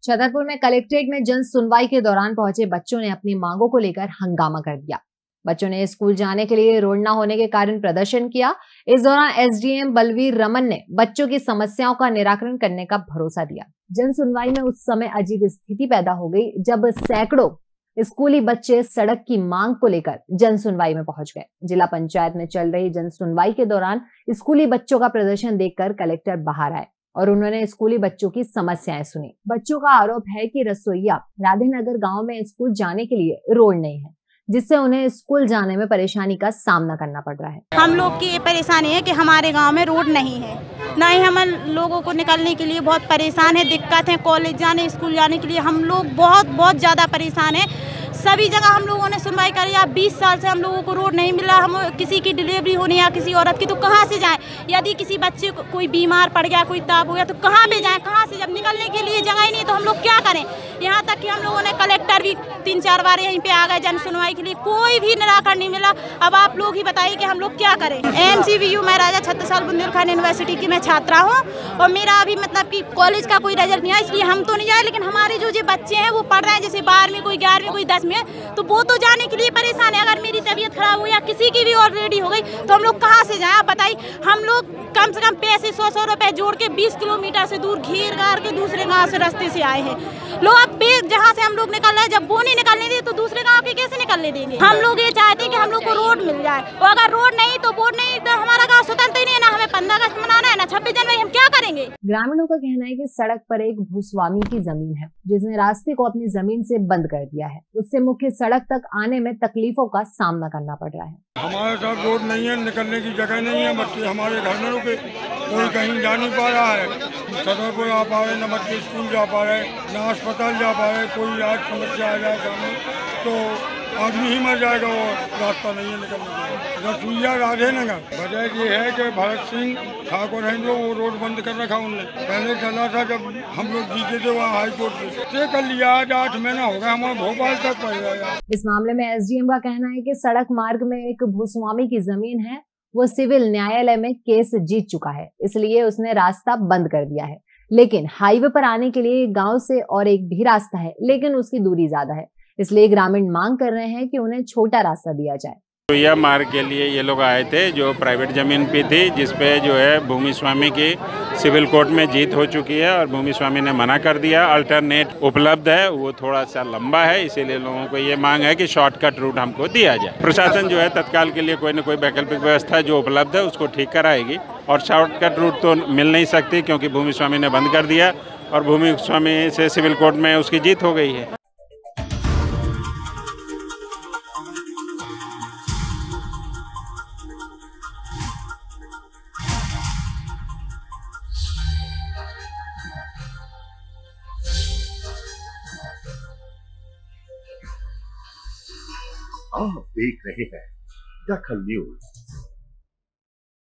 छतरपुर में कलेक्ट्रेट में जन सुनवाई के दौरान पहुंचे बच्चों ने अपनी मांगों को लेकर हंगामा कर दिया। बच्चों ने स्कूल जाने के लिए रोड न होने के कारण प्रदर्शन किया। इस दौरान एसडीएम बलवीर रमन ने बच्चों की समस्याओं का निराकरण करने का भरोसा दिया। जन सुनवाई में उस समय अजीब स्थिति पैदा हो गई जब सैकड़ों स्कूली बच्चे सड़क की मांग को लेकर जन सुनवाई में पहुंच गए। जिला पंचायत में चल रही जन सुनवाई के दौरान स्कूली बच्चों का प्रदर्शन देखकर कलेक्टर बाहर आए और उन्होंने स्कूली बच्चों की समस्याएं सुनी। बच्चों का आरोप है कि रसोईया राधेनगर गांव में स्कूल जाने के लिए रोड नहीं है, जिससे उन्हें स्कूल जाने में परेशानी का सामना करना पड़ रहा है। हम लोग की ये परेशानी है कि हमारे गांव में रोड नहीं है, ना ही हम लोगों को निकलने के लिए बहुत परेशान है, दिक्कत है। कॉलेज जाने स्कूल जाने के लिए हम लोग बहुत ज़्यादा परेशान है। सभी जगह हम लोगों ने सुनवाई करी। 20 साल से हम लोगों को रोड नहीं मिला। हम किसी की डिलीवरी होनी या किसी औरत की तो कहाँ से जाएं? यदि किसी बच्चे को कोई बीमार पड़ गया, कोई ताप हो गया तो कहाँ पे जाएं? कहाँ से? जब निकलने के लिए जगह ही नहीं तो हम लोग क्या करें? यहाँ तक कि हम लोगों ने कलेक्टर भी 3-4 बार यहीं पे आ गए जन सुनवाई के लिए, कोई भी निराकरण नहीं मिला। अब आप लोग ही बताइए कि हम लोग क्या करें। AMCVU मैं राजा छत्रसाल बुंदेलखंड यूनिवर्सिटी की मैं छात्रा हूँ और मेरा अभी मतलब कि कॉलेज का कोई रिजल्ट नहीं है, इसलिए हम तो नहीं जाए, लेकिन हमारे जो बच्चे हैं वो पढ़ रहे हैं, जैसे 12वीं, कोई 11वीं, कोई 10वीं, तो वो तो जाने के लिए परेशान है। अगर मेरी तबीयत खराब हो या किसी की भी ऑलरेडी हो गई तो हम लोग कहाँ से जाएं? आप बताइए। हम लोग कम से कम पैसे 100 रुपए जोड़ के 20 किलोमीटर से दूर घेर घार के दूसरे गांव से रास्ते से आए हैं लोग। अब जहाँ से हम लोग निकल रहे हैं, जब वो नहीं निकलने देते तो दूसरे गांव के कैसे निकलने देंगे? हम लोग ये चाहते हैं कि हम लोग को रोड मिल जाए, और अगर रोड नहीं तो बोर्ड नहीं तो हमारा गाँव स्वतंत्र ही नहीं है। ना हमें 15 अगस्त मनाना है, ना 26 जनवरी, हम क्या करेंगे? ग्रामीणों का कहना है कि सड़क पर एक भूस्वामी की जमीन है जिसने रास्ते को अपनी जमीन से बंद कर दिया है। उससे मुख्य सड़क तक आने में तकलीफों का सामना करना पड़ रहा है। हमारे साथ रोड नहीं है, निकलने की जगह नहीं है, बच्चे हमारे घर में रुके, कोई कहीं जा नहीं पा रहा है। छतरपुर आ पा रहे, न बच्चे स्कूल जा पा रहे, न अस्पताल जा पा रहे। कोई आज समस्या आ जाए सामने तो आदमी ही मर जाएगा, वो रास्ता नहीं है निकलने का। रसोईया राधेनगर वजह ये है कि भरत सिंह ठाकुर हैं जो वो रोड बंद कर रखा उनने। पहले चला था जब हम लोग जीते थे वहाँ हाई कोर्ट से कर लिया। आज 8 महीना हो गया, हमारा भोपाल तक पड़ गया। इस मामले में एसडीएम का कहना है कि सड़क मार्ग में एक भूस्वामी की जमीन है, वो सिविल न्यायालय में केस जीत चुका है, इसलिए उसने रास्ता बंद कर दिया है। लेकिन हाईवे पर आने के लिए गांव से और एक भी रास्ता है, लेकिन उसकी दूरी ज्यादा है, इसलिए ग्रामीण मांग कर रहे हैं कि उन्हें छोटा रास्ता दिया जाए। तो यह मार्ग के लिए ये लोग आए थे जो प्राइवेट जमीन पे थी, जिसपे जो है भूमि स्वामी की सिविल कोर्ट में जीत हो चुकी है और भूमि स्वामी ने मना कर दिया। अल्टरनेट उपलब्ध है, वो थोड़ा सा लंबा है, इसीलिए लोगों को ये मांग है कि शॉर्टकट रूट हमको दिया जाए। प्रशासन जो है तत्काल के लिए कोई न कोई वैकल्पिक व्यवस्था जो उपलब्ध है उसको ठीक कराएगी, और शॉर्टकट रूट तो मिल नहीं सकती क्योंकि भूमि स्वामी ने बंद कर दिया और भूमि स्वामी से सिविल कोर्ट में उसकी जीत हो गई है। आप देख रहे हैं दखल न्यूज।